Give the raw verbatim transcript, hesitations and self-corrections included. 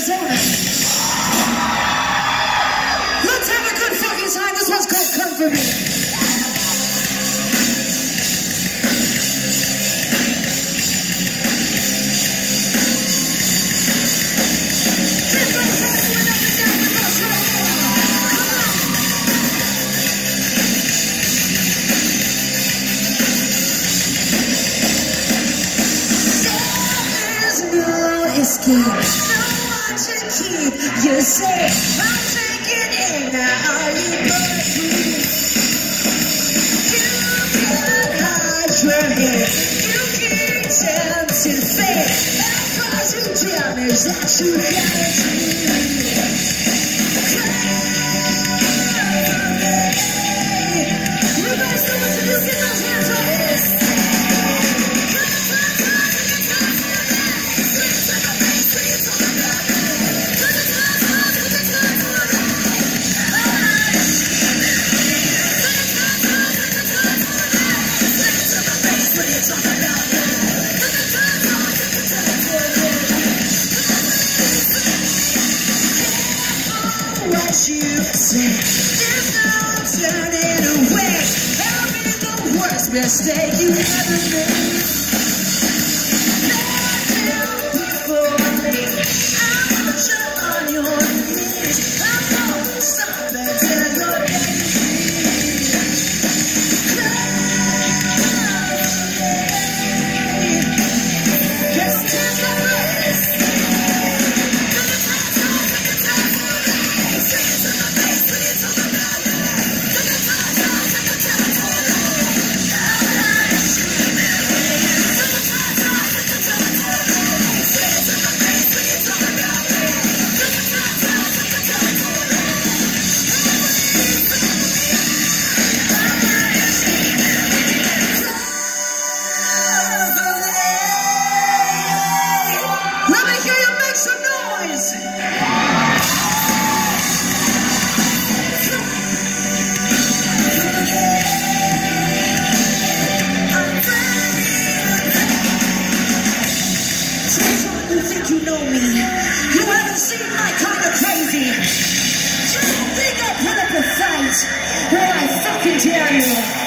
Arizona. Let's have a good fucking time. This one's called Come For Me. Escape, no one to keep you safe. I'm taking in now. Are you bulletproof? You can hide your head. You can tend to fate and cause you damage that you gotta do. Everybody, so what to do? Get those hands up. What you say, there's no turning away. I'll be the worst mistake you ever made. Never before me, I'm put you on your knees. I'm gonna stop and tell your enemies. Just take a breath. You know me, you haven't seen my kind of crazy. Just think I put up a fight, or I fucking dare you.